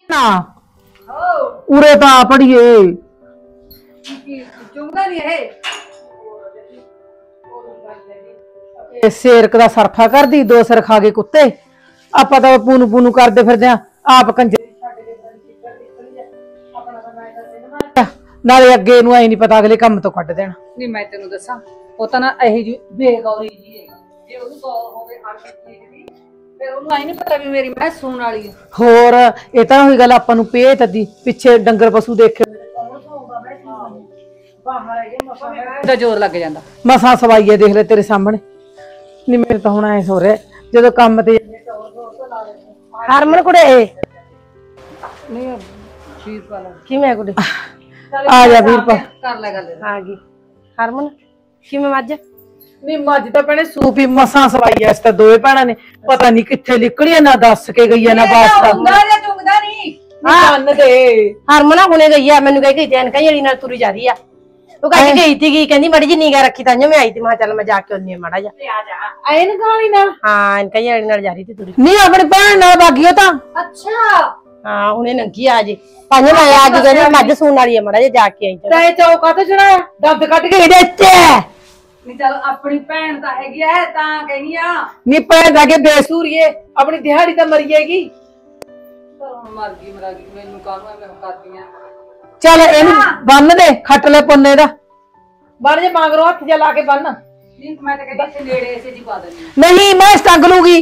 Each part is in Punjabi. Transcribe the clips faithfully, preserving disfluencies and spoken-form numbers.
ना उरे तो पढ़िए शेर का सरफा कर दी दो सिर खा गए कुत्ते आप तो पूनू पूनू करते फिरदे आप कंजर नाले अगे नूं ऐ नहीं पता अगले काम तो कट देना नहीं मैं तेनू दसा वो तो ना यही जी बेगौरी जी है जे ओनू गौर होवे हर चीज दी फिर ओनू आई नहीं पता भी मेरी मैं सूण वाली है होर ये तो होई गल आपां नूं पेट दी पिछे डंगर पशु देखे दा जोर लग जांदा मसा सवाईए देख ले तेरे सामने नहीं मेरे तो हुण ऐ हो रहा जदों काम ते हरमन कुड़े नहीं वीरपाल किवें कुड़े आ जा वीरपाल कर ले गल आ गई हरमन किवें मज नहीं मज तो भैने सूप ही मसा सवाई है तो दोवे भैणां ने पता नहीं कित्थे निकली ना दस के गई है ना वास्ता चुंगदा नहीं कंन दे हरमन हुणे गई है मैनू कह के एनका जड़ी नाल तुरी जा रही है वो कह के गई थी कहंदी मड़ी जी निगाह रखी तां मैं आई थी मैं चल मैं जाके ओनी माड़ा जा आ जा एनका वाली नाल हां इनका जड़ी नाल जा रही थी तुरी नहीं अपनी भैन नाल भागी हो तां अच्छा हां हुणे नंगी आ जी पांजे मैं आ गई कहंदी मज सूण वाली है माड़ा जा जाके आई चल तै चौका तो चढ़ाया दंद कट के इहदे च नहीं चल अपनी भैन ता हैगी है तां कहनी आ नहीं भैन दा के बेसूरिए अपनी दिहाड़ी तो मर जाएगी मर गई मर गई मैनू कानू मैं करदी आ चल एनू बन दे खट ले पुन्ने दा बन जे मांगरो हथ जा ला के बन नहीं मैं तो कहती इसे नेड़े ऐसे जी पा देनी नहीं मैं टंग लूंगी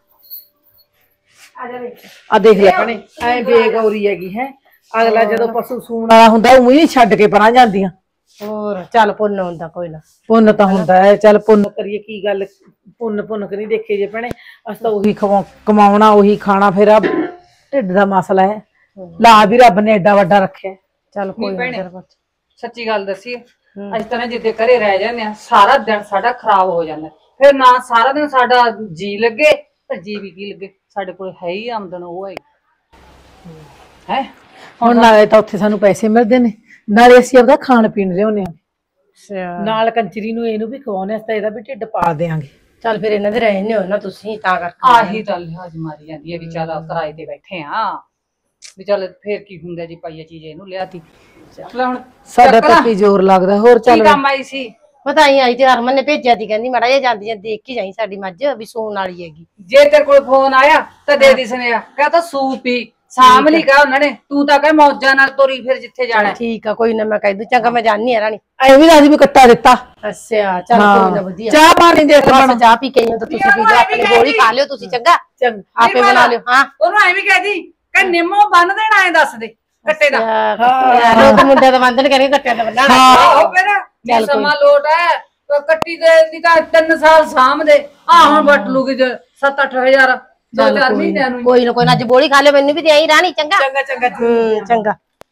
आ जा देख आ देख ले कने ऐ बेगौरी हैगी है अगला जदों पशु सूण वाला हुंदा उही नहीं छड्ड के परां जांदियां और चल पुन्न हुंदा कोई ना पुन्न तां हुंदा है चल पुन्न करिए की गल पुन्न पुन्न करी देखे जे भैणे अस तां ओही कमाउणा ओही खाना फिर अब ढिड दा मसला है ला भी रब ने एडा वड्डा रखे चल कोई ना सच्ची गल दसी अज तो जिद्दे घरे रह जाने सारा दिन साडा खराब हो जांदा फिर ना सारा दिन साडा जी लगे ते जी भी की लगे साडे कोल है ही आमदन ओ है है हुण नाले तां उत्थे सानू पैसे मिलदे ने नाले असीं आपदा खाण पीण लिआउने आ नाल कंचरी नूं इहनूं भी खवाउने अस तां इहदा भी ढिड पाल देंगे चल फिर इन्हां दे रहने हो ना तुसीं तां करके आही तां लिहाज मारी जांदी है भी चल किराए ते बैठे आ भी चल फिर की हुंदा जी पाईया चीज इहनूं लिआती चल हुण साडा तां की जोर लगदा होर चल काम आई सी बताई आई ते हरमन ने भेजिया थी कहंदी माड़ा जा जांदी देख के जाई साडी मੱਝ भी सूण वाली हैगी जे तेरे कोल फोन आया तां दे दी सुनेया कह तां सूप ही सामली का उन्होंने तू तां कह मौजा नाल तुरी फिर जिथे जाना ठीक है कोई ना मैं कह दूं चंगा मैं जानी है रानी ऐ भी राजी भी कट्टा दिता अच्छा चल कोई ना वधिया चाह पानी दे बस चाह पी के तो तुसी पी लो अपनी गोली खा लियो तुसी चंगा आपे बना लियो हां ओनू ऐ भी कह दी कि निम्मो बन देना है दस दे कट्टे दा हां लोग मुंडे दा बंधन करेंगे कट्टे दा बनना हां फिर चल समा लोट है तो कट्टी दे दी तां तीन साल साम दे आ हुन बट लूगी सात आठ हजार दो चार महीने नु कोई ना कोई ना अज बोली खा ले मैनू भी देई रानी चंगा चंगा चंगा हम्म चंगा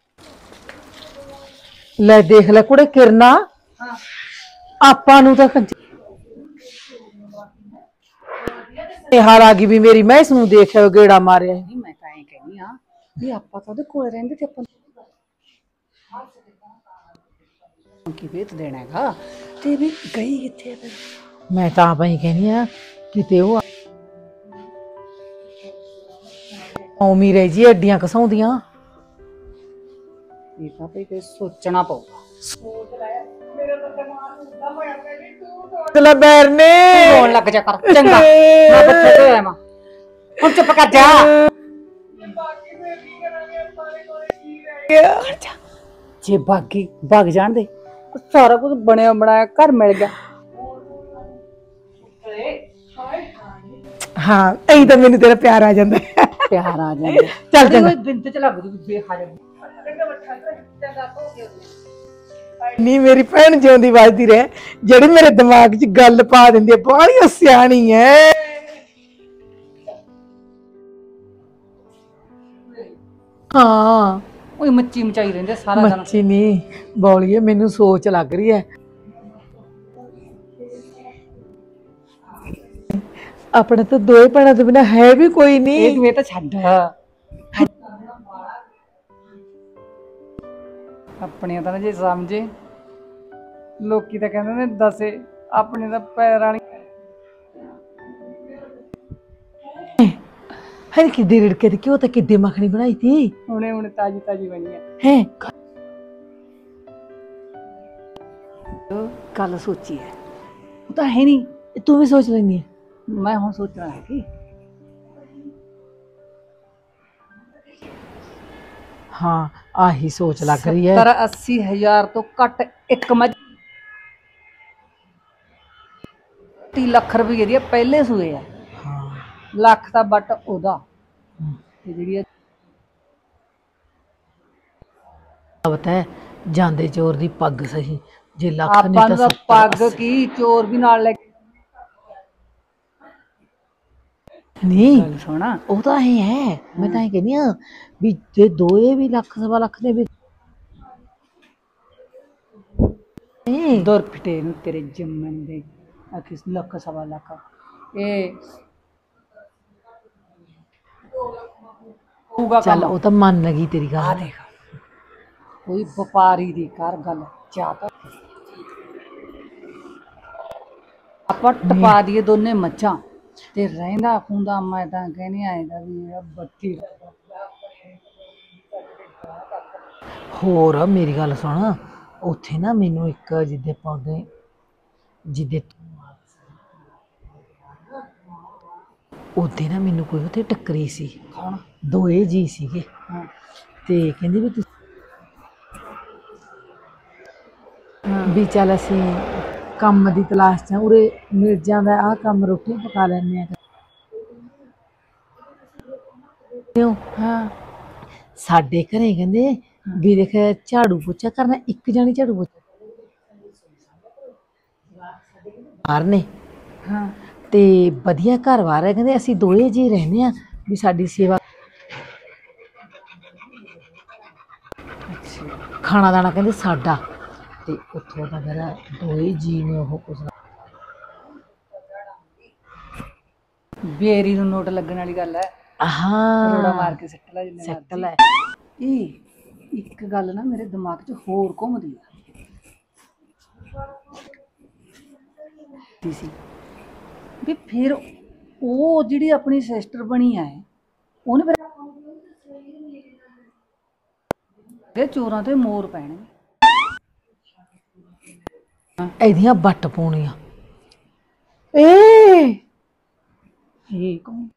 ले देख ले कुड़े किरना हां आपा नु तां ए हाल आ गई भी मेरी मैस नु देखियो गेड़ा मारे नहीं मैं काहे कहनी हां भी आपा तो ओदे कोल रहंदे ते अपन की वेत देना हैगा ते भी गई किथे फिर मैं तां पई कहनी आ किते ओ ओमी रह जी अड्डियां कसौंदियां ये ਤਾਂ ਭਈ ਤੇ ਸੋਚਣਾ ਪਊਗਾ ਸੋਚ ਲੈ ਮੇਰੇ ਤਾਂ ਦਿਮਾਗ ਉਦਾਂ ਹੋਇਆ ਪਿਆ ਜੀ ਤੂੰ ਚਲਾ ਬੈਰ ਨੇ ਰੋਣ ਲੱਗ ਜਾ ਕਰ ਚੰਗਾ ਮੈਂ ਬੱਚੇ ਤੇ ਆਵਾਂ ਹੁਣ ਚੁੱਪ ਕਰ ਜਾ ਬਾਕੀ ਮੈਂ ਕੀ ਕਰਾਂਗੇ ਸਾਰੇ ਕੋਲੇ ਕੀ ਰਹਿ ਗਿਆ ਕਰ ਜਾ ਜੇ ਬਾਗੀ ਭੱਗ ਜਾਣ ਦੇ ਸਾਰਾ ਕੁਝ ਬਣਿਆ ਬਣਾਇਆ ਘਰ ਮਿਲ ਗਿਆ ਹਾਂ ਐਂ ਤਾਂ ਮੈਨੂੰ ਤੇਰਾ ਪਿਆਰ ਆ ਜਾਂਦਾ ਪਿਆਰ ਆ ਜਾਂਦਾ ਚੱਲ ਚੰਗਾ ਬਿੰਦ ਚ ਲੱਗ ਜੂ ਬੇਹਾਜਾ ਨੀ ਮੇਰੀ ਭੈਣ ਜਿਉਂਦੀ ਵੱਜਦੀ ਰਹੇ ਜਿਹੜੀ ਮੇਰੇ ਦਿਮਾਗ 'ਚ ਗੱਲ ਪਾ ਦਿੰਦੀ ਹੈ ਬਾਹਲੀ ਸਿਆਣੀ ਹੈ ਹਾਂ ਉਹ ਮੱਚੀ ਮਚਾਈ ਰਹਿੰਦੇ ਸਾਰਾ ਦਿਨ ਮੱਚੀ ਨਹੀਂ ਬੋਲੀਏ ਮੈਨੂੰ ਸੋਚ ਲੱਗ ਰਹੀ ਹੈ ਆਪਣੇ ਤਾਂ ਦੋਏ ਭੈਣਾਂ ਤੋਂ ਬਿਨਾ ਹੈ ਵੀ ਕੋਈ ਨਹੀਂ ਇਹ ਤੂੰ ਇਹ ਤਾਂ ਛੱਡ ਆਪਣੇ ਤਾਂ ਜੇ ਸਮਝੇ ਲੋਕੀ ਤਾਂ ਕਹਿੰਦੇ ਨੇ ਦਸੇ ਆਪਣੇ ਤਾਂ ਪੈਰ ਵਾਲੀ है किद्दे रिड़के थे क्यों तो किद्दे मखनी बनाई थी हुणे हुणे ताजी ताजी बनी है हैं कल सोची है वो तो है नहीं तू भी सोच लेनी है मैं हूँ सोचना है कि हाँ आही सोच लग रही है सत्तर अस्सी हजार तो घट एक मज तीन लाख रुपये दी पहले सूए है हाँ ਲੱਖ ਦਾ ਬਟ ਉਹਦਾ ਤੇ ਜਿਹੜੀ ਪਤਾ ਹੈ ਜਾਂਦੇ ਚੋਰ ਦੀ ਪੱਗ ਸਹੀ ਜੇ ਲੱਖ ਆਪਾਂ ਨਹੀਂ ਨੂੰ ਤਾਂ ਤਾਂ ਪੱਗ ਕੀ ਚੋਰ ਵੀ ਨਾਲ ਲੈ ਨਹੀਂ ਗੱਲ ਸੁਣਾ ਉਹ ਤਾਂ ਇਹ ਹੈ ਮੈਂ ਤਾਂ ਇਹ ਕਹਿੰਦੀ ਆ ਵੀ ਜੇ ਦੋਏ ਵੀ ਲੱਖ ਸਵਾ ਲੱਖ ਦੇ ਵੀ ਨਹੀਂ ਦੁਰ ਫਿਟੇ ਨੂੰ ਤੇਰੇ ਜੰਮਣ ਦੇ ਆਖਿਸ ਲੱਖ ਸਵਾ ਲੱਖ ਇਹ ਚੱਲ ਉਹ ਤਾਂ ਮੰਨ ਗਈ ਤੇਰੀ ਆ ਗੱਲ ਦੇਖ ਕੋਈ ਵਪਾਰੀ ਦੀ ਕਰ ਗੱਲ ਚਾਹਤਾ ਆਪਾਂ ਟਪਾ ਦੀਏ ਦੋਨੇ ਮੱਝਾਂ ਤੇ ਰਹਿੰਦਾ ਖੁੰਦਾ ਮੈਂ ਤਾਂ ਕਹਿੰਦੀ ਆਏਗਾ ਵੀ ਮੇਰਾ ਬੱਤੀ ਹੋਰ ਮੇਰੀ ਗੱਲ ਸੁਣ ਉੱਥੇ ਨਾ ਮੈਨੂੰ ਇੱਕ ਜਿੱਦੇ ਪੌਦੇ ਜਿੱਦੇ ਉਹਦੇ ਨਾ ਮੈਨੂੰ ਕੋਈ ਉੱਥੇ ਟੱਕਰੀ ਸੀ ਕੌਣ ਦੋਏ ਜੀ ਸੀਗੇ ਹਾਂ ਤੇ ਕਹਿੰਦੇ ਵੀ ਤੁਸੀਂ ਵੀ ਚੱਲ ਅਸੀਂ ਕੰਮ ਦੀ ਤਲਾਸ਼ 'ਚ ਉਰੇ ਮਿਰਜ਼ਾਂ ਦਾ ਆਹ ਕੰਮ ਰੋਟੀ ਪਕਾ ਲੈਂਦੇ ਆ ਕਿਉਂ ਹਾਂ ਸਾਡੇ ਘਰੇ ਕਹਿੰਦੇ ਵੀ ਦੇਖ ਝਾੜੂ ਪੋਚਾ ਕਰਨਾ ਇੱਕ ਜਾਣੀ ਝਾੜੂ ਪੋਚਾ ਬਾਹਰ ਨੇ ਹਾਂ ਤੇ ਵਧੀਆ ਘਰ ਵਾਰ ਹੈ ਕਹਿੰਦੇ ਅਸੀਂ ਦੋਏ ਜੀ ਰਹਿੰਦੇ ਆ ਵੀ ਸਾਡੀ ਸੇਵਾ ਖਾਣਾ ਦਾਣਾ ਕਹਿੰਦੇ ਸਾਡਾ ਤੇ ਉੱਥੋਂ ਦਾ ਮੇਰਾ ਦੋਏ ਜੀ ਨੇ ਉਹ ਕੁਝ ਬੇਰੀ ਨੂੰ ਨੋਟ ਲੱਗਣ ਵਾਲੀ ਗੱਲ ਹੈ ਹਾਂ ਰੋੜਾ ਮਾਰ ਕੇ ਸਿੱਟ ਲੈ ਜਿੰਨੇ ਸੈੱਟ ਲੈ ਇਹ ਇੱਕ ਗੱਲ ਨਾ ਮੇਰੇ ਦਿਮਾਗ 'ਚ ਹੋਰ ਘੁੰਮਦੀ ਆ ਸੀ ਵੀ ਫਿਰ ਉਹ ਜਿਹੜੀ ਆਪਣੀ ਸਿਸਟਰ ਬਣੀ ਹੈ ਉਹਨੇ ਫਿਰ ਇਹ ਚੋਰਾਂ ਤੇ ਮੋਰ ਪੈਣਗੇ ਇਹਦੀਆਂ ਵੱਟ ਪਾਉਣੀਆਂ ਏ ਇਹ ਕੌਣ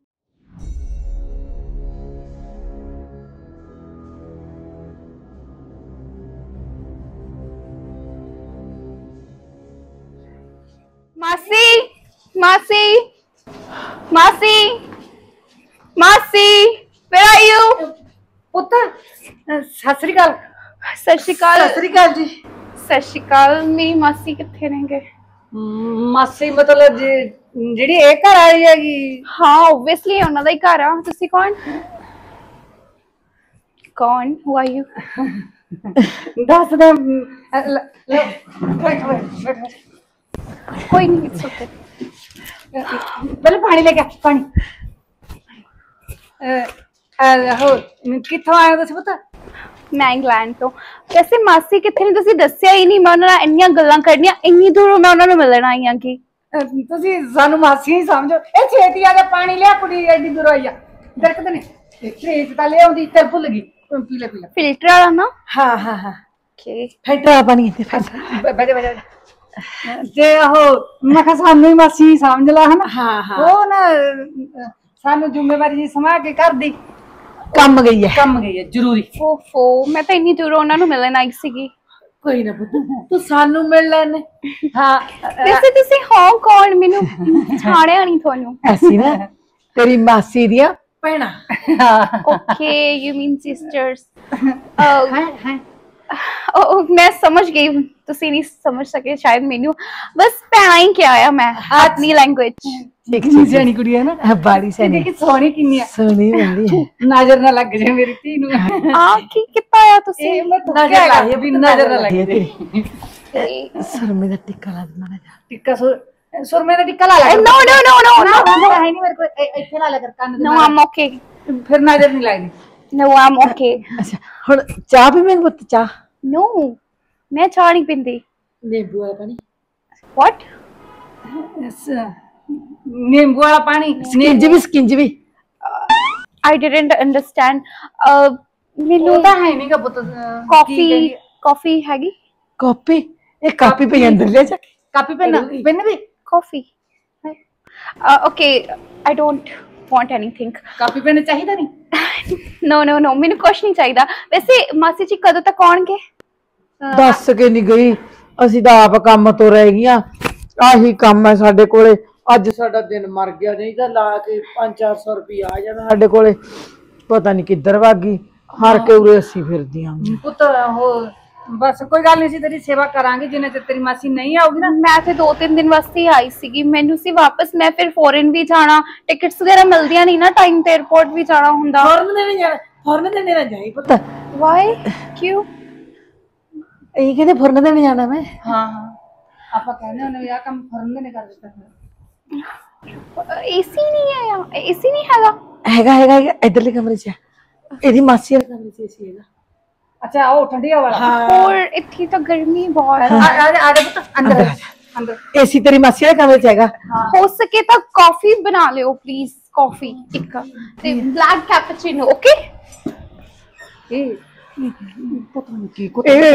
मासी मासी मासी मासी where are you ਪੁੱਤ ਸਤਿ ਸ੍ਰੀ ਅਕਾਲ सत श्री अकाल ਸਤਿ ਸ੍ਰੀ ਅਕਾਲ ਜੀ सत श्री अकाल मेरी मासी कितने रहेंगे ਮਾਸੀ ਮਤਲਬ ਜਿਹੜੀ ਇਹ ਘਰ ਆਈ ਹੈਗੀ हाँ obviously ਉਹਨਾਂ ਦਾ ਹੀ ਘਰ ਆ ਤੁਸੀਂ ਕੌਣ ਕੌਣ who are you ਦੱਸ ਦੇ ਬੈਠ ਬੈਠ कोई नहीं it's okay ਪਹਿਲੇ ਪਾਣੀ ਲੈ ਕੇ ਆ, ਪਾਣੀ ਅਹ ਹੋ ਕਿੱਥੋਂ ਆਏ ਹੋ ਤੁਸੀਂ ਪਤਾ ਮੈਂ ਇੰਗਲੈਂਡ ਤੋਂ ਵੈਸੇ ਮਾਸੀ ਕਿੱਥੇ ਨੇ ਤੁਸੀਂ ਦੱਸਿਆ ਹੀ ਨਹੀਂ ਮੈਂ ਉਹਨਾਂ ਨਾਲ ਇੰਨੀਆਂ ਗੱਲਾਂ ਕਰਨੀਆਂ ਇੰਨੀ ਦੂਰੋਂ ਮੈਂ ਉਹਨਾਂ ਨੂੰ ਮਿਲਣ ਆਈ ਹਾਂ ਕਿ ਤੁਸੀਂ ਸਾਨੂੰ ਮਾਸੀ ਹੀ ਸਮਝੋ ਇਹ ਛੇਤੀ ਆ ਕੇ ਪਾਣੀ ਲਿਆ ਕੁੜੀ ਐਡੀ ਦੂਰ ਆਈ ਆ ਦਰਕਤ ਨੇ ਫ੍ਰਿਜ ਤਾਂ ਲੈ ਆਉਂਦੀ ਤੇ ਭੁੱਲ ਗਈ ਪੀ ਲੈ ਪੀ ਲੈ ਫਿਲਟਰ ਵਾਲਾ ਨਾ ਹਾਂ ਹਾਂ ਹਾਂ ਓਕੇ ਫੈਂਟਾ ਪਾਣੀ ਤੇ ਫੈਂਟਾ ਬੈਠੇ ਬੈਠੇ ਤੇ ਉਹ ਮੈਂ ਕਿਹਾ ਸਾਨੂੰ ਹੀ ਮਾਸੀ ਸਮਝ ਲਾ ਹਨਾ ਹਾਂ ਹਾਂ ਉਹ ਨਾ ਸਾਨੂੰ ਜ਼ਿੰਮੇਵਾਰੀ ਜੀ ਸਮਾ ਕੇ ਕਰਦੀ ਕੰਮ ਗਈ ਹੈ ਕੰਮ ਗਈ ਹੈ ਜ਼ਰੂਰੀ ਓਫੋ ਮੈਂ ਤਾਂ ਇੰਨੀ ਦੂਰੋਂ ਉਹਨਾਂ ਨੂੰ ਮਿਲਣ ਆਈ ਸੀਗੀ ਕੋਈ ਨਾ ਪੁੱਤ ਤੂੰ ਸਾਨੂੰ ਮਿਲ ਲੈਣੇ ਹਾਂ ਵੈਸੇ ਤੁਸੀਂ ਹੋ ਕੌਣ ਮੈਨੂੰ ਛਾੜਿਆ ਨਹੀਂ ਤੁਹਾਨੂੰ ਅਸੀਂ ਨਾ ਤੇਰੀ ਮਾਸੀ ਦੀਆਂ ਭੈਣਾਂ ਓਕੇ ਯੂ ਮੀਨ ਸਿਸਟਰਸ ਉਹ ਮੈਂ ਸਮਝ ਗਈ ਤੁਸੀਂ ਨਹੀਂ ਸਮਝ ਸਕੇ ਸ਼ਾਇਦ ਮੈਨੂੰ ਬਸ ਭੈਣਾਂ ਹੀ ਕਿਹਾ ਆ ਮੈਂ ਆਪਣੀ ਲੈਂਗੁਏਜ ਠੀਕ ਕਿੰਨੀ ਸਿਆਣੀ ਕੁੜੀ ਹੈ ਨਾ ਬਾੜੀ ਸੈਣੀ ਦੇਖੀ ਸੋਹਣੀ ਕਿੰਨੀ ਆ ਸੋਹਣੀ ਬੰਦੀ ਹੈ ਨਜ਼ਰ ਨਾ ਲੱਗ ਜਾਏ ਮੇਰੀ ਧੀ ਨੂੰ ਆ ਕੀ ਕੀਤਾ ਆ ਤੁਸੀਂ ਇਹ ਮੈਂ ਨਜ਼ਰ ਲਾਈ ਵੀ ਨਜ਼ਰ ਨਾ ਲੱਗ ਜਾਏ ਸਰਮੇ ਦਾ ਟਿੱਕਾ ਲਾ ਦੇ ਮਾੜਾ ਜਿਹਾ ਟਿੱਕਾ ਸੁਰ ਸੁਰਮੇ ਦਾ ਟਿੱਕਾ ਲਾ ਲੈ ਨੋ ਨੋ ਨੋ ਨੋ ਨੋ ਹੈ ਨਹੀਂ ਮੇਰੇ ਕੋਲ ਇੱਥੇ ਲਾ ਲੈ ਕਰ ਕੰਨ ਦੇ ਨੋ ਆਮ ਓਕੇ ਫਿਰ ਨਜ਼ਰ ਨਹੀਂ ਲੱਗਦੀ ਨੋ ਆਮ ਓਕੇ ਅੱਛਾ ਹੁਣ ਚਾਹ ਵੀ ਮੈਨੂੰ ਪੁੱਤ ਚਾਹ ਨੋ ਮੈਂ ਚਾਹ ਨਹੀਂ ਪੀਂਦੀ ਨਿੰਬੂ ਵਾਲਾ ਪਾਣੀ ਵਾਟ ਨਿੰਬੂ ਵਾਲਾ ਪਾਣੀ ਸਕਿੰਜ ਵੀ ਸਕਿੰਜ ਵੀ I didn't understand. Uh, ਮੈਨੂੰ ਉਹ ਤਾਂ ਹੈ ਨਹੀਂਗਾ ਪੁੱਤ ਕਾਫੀ ਕਾਫੀ ਹੈਗੀ ਕਾਪੀ ਇਹ ਕਾਪੀ ਪਈ ਅੰਦਰ ਲੈ ਜਾ ਕੇ ਕਾਪੀ ਪੈਨ ਪੈਨ ਵੀ ਕਾਫੀ okay I don't want anything. Copy pen ਚਾਹੀਦਾ ਨਹੀਂ No no no ਮੈਨੂੰ ਕੁਛ ਨਹੀਂ ਚਾਹੀਦਾ। ਵੈਸੇ ਮਾਸੀ ਜੀ ਕਦੋਂ ਤੱਕ ਆਉਣਗੇ? ਦੱਸ ਕੇ ਨਹੀਂ ਗਈ, ਅਸੀਂ ਤਾਂ ਆਪ ਕੰਮ ਤੋਂ ਰਹਿ ਗਈਆਂ। ਆਹੀ ਕੰਮ ਹੈ ਸਾਡੇ ਕੋਲੇ। ਅੱਜ ਸਾਡਾ ਦਿਨ ਮਰ ਗਿਆ, ਨਹੀਂ ਤਾਂ ਲਾ ਕੇ ਪੰਜ ਚਾਰ ਸੌ ਰੁਪਇਆ ਆ ਜਾਣਾ ਸਾਡੇ ਕੋਲੇ। ਪਤਾ ਨਹੀਂ ਕਿੱਧਰ ਭਾਗੀ, ਹਾਰ ਕੇ ਉਰੇ ਅਸੀਂ ਫਿਰਦੀਆਂ। ਪੁੱਤ ਉਹ ਬਸ ਕੋਈ ਗੱਲ ਨਹੀਂ, ਸੀ ਤੇਰੀ ਸੇਵਾ ਕਰਾਂਗੇ ਜਿੰਨੇ ਚਿਰ ਤੇਰੀ ਮਾਸੀ ਨਹੀਂ ਆਉਗੀ ਨਾ। ਮੈਂ ਤੇ ਦੋ ਤਿੰਨ ਦਿਨ ਵਾਸਤੇ ਆਈ ਸੀਗੀ, ਮੈਨੂੰ ਸੀ ਵਾਪਸ ਮੈਂ ਫਿਰ ਫੋਰਨ ਵੀ ਜਾਣਾ, ਟਿਕਟਸ ਵਗੈਰਾ ਮਿਲਦੀਆਂ ਨਹੀਂ ਨਾ ਟਾਈਮ ਤੇ, 에어ਪੋਰਟ ਵੀ ਜਾਣਾ ਹੁੰਦਾ। ਫੌਰਨ ਦੇ ਨਹੀਂ ਜਾਣਾ, ਫੌਰਨ ਦੇ ਨਹੀਂ ਜਾਈ ਪੁੱਤ। ਵਾਈ ਕਿਉਂ? ਇਹ ਕਹਿੰਦੇ ਫੌਰਨ ਦੇ ਨਹੀਂ ਜਾਣਾ ਮੈਂ। ਹਾਂ ਹਾਂ ਆਪਾਂ ਕਹਿੰਦੇ ਉਹਨੇ ਆ ਕੰਮ ਫਰਨ ਦੇ ਨੇ ਕਰ ਦਿੱਤਾ। ਏਸੀ ਨਹੀਂ ਹੈ ਯਾ ਏਸੀ ਨਹੀਂ ਹੈਗਾ? ਹੈਗਾ ਹੈਗਾ ਹੈਗਾ, ਇਧਰਲੇ ਕਮਰੇ 'ਚ ਇਹਦੀ ਮਾਸੀ ਵਾਲੇ ਕਮਰੇ 'ਚ ਏਸੀ ਹੈਗਾ। ਅੱਛਾ ਉਹ ਠੰਡੀ ਹਵਾ ਵਾਲਾ। और इतनी तो गर्मी बहुत है। ਆ ਜਾ ਆ ਜਾ ਪੁੱਤ ਅੰਦਰ ਅੰਦਰ। ਏਸੀ ਤੇਰੀ ਮਾਸੀ ਵਾਲੇ ਕਮਰੇ 'ਚ ਹੈਗਾ। हो सके तो कॉफी बना लियो प्लीज, कॉफी एक ते ब्लैक कैपुचिनो। ओके ਇਹ ਪਤਾ ਨਹੀਂ ਕੀ ਕੋ ਇਹ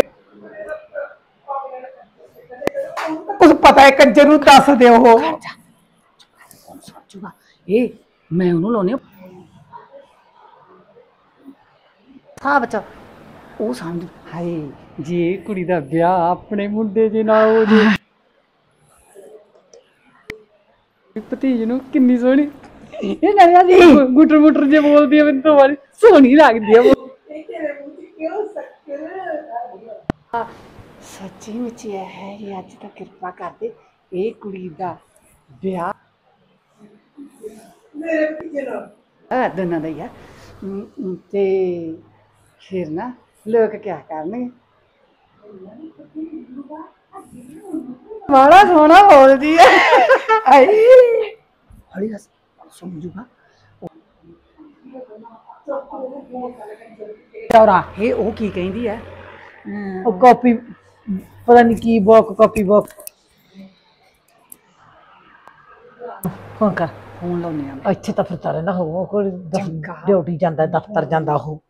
ਕੁਝ ਪਤਾ ਹੈ ਕੰਜਰ ਨੂੰ ਦੱਸ ਦਿਓ। ਉਹ ਸੋਚੂਗਾ ਇਹ ਮੈਂ ਉਹਨੂੰ ਲਾਉਣੀ ਹਾਂ ਬੱਚਾ ਉਹ ਸਮਝ। ਹਾਏ ਜੇ ਕੁੜੀ ਦਾ ਵਿਆਹ ਆਪਣੇ ਮੁੰਡੇ ਦੇ ਨਾਲ ਹੋ ਜੇ, ਭਤੀਜ ਨੂੰ ਕਿੰਨੀ ਸੋਹਣੀ ਇਹ ਨਰਿਆ ਦੀ ਗੁੱਟਰ ਮੁੱਟਰ ਜੇ ਬੋਲਦੀ ਹੈ, ਮੈਨੂੰ ਤਾਂ ਬੜੀ ਸੋਹਣੀ ਲੱਗਦੀ ਹੈ। ਸੱਚੀ ਵਿੱਚ ਇਹ ਹੈ ਇਹ ਅੱਜ ਤਾਂ ਕਿਰਪਾ ਕਰਦੇ ਇਹ ਕੁੜੀ ਦਾ ਵਿਆਹ ਮੇਰੇ ਭਤੀਜੇ ਨਾਲ ਆ ਦੋਨਾਂ ਦਾ ਹੀ ਆ। ਤੇ ਫਿਰ ਨਾ ਲੋਕ ਕਿਆ ਕਰਨਗੇ, ਬੜਾ ਸੋਹਣਾ ਬੋਲਦੀ ਹੈ। ਆਈ ਹੌਲੀ ਹੱਸ ਸਮਝੂਗਾ ਚੌਰਾ ਇਹ ਉਹ ਕੀ ਕਹਿੰਦੀ ਹੈ। ਉਹ ਕਾਪੀ ਪਤਾ ਨਹੀਂ ਕੀ ਬੁੱਕ ਕਾਪੀ ਬੁੱਕ ਫੋਨ ਕਰ। ਫੋਨ ਲਾਉਣੇ ਆ ਇੱਥੇ ਤਾਂ ਫਿਰਦਾ ਰਹਿੰਦਾ ਉਹ, ਕੋਈ ਡਿਊਟੀ ਜਾਂਦਾ ਦਫ਼ਤਰ ਜਾਂਦਾ ਉਹ।